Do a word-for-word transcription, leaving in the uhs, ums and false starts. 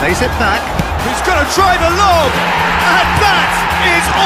Plays it back. He's going to try the lob, and that is